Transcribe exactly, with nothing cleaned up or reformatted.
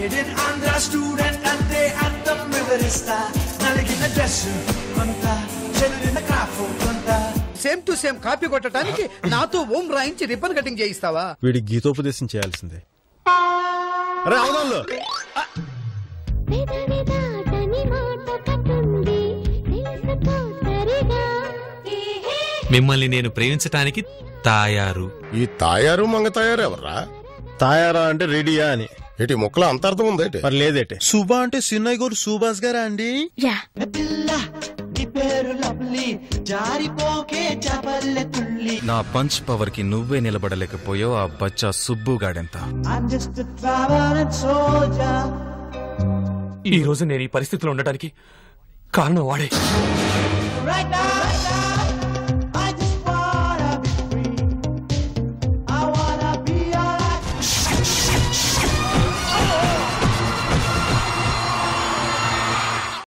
made in Andhra student ante atham vivarista naligina dress konta chedurina craft konta same to same copy కొట్టడానికి నాతో ఓం రాయించి ribbon cutting చేయిస్తావా? వీడి గీతోపదేశం చేయాల్సిందే. అరే అవుదాంలో మిమ్మల్ని నేను ప్రేమించటానికి తాయారు. ఈ తాయారు మంగ తాయారు ఎవర్రా? తాయారా అంటే రెడీయా అని. ఏటి మొక్కలో అంతర్థం ఉందేటి? మరి లేదేటి. సుభా అంటే సిన్నయ్య గారు సుభాష్ గారా అండి? నా పంచ్ పవర్ కి నువ్వే నిలబడలేకపోయావు. ఆ బచ్చా సుబ్బుగాడెంత. ఈ రోజు నేను ఈ పరిస్థితిలో ఉండటానికి కారణం వాడే.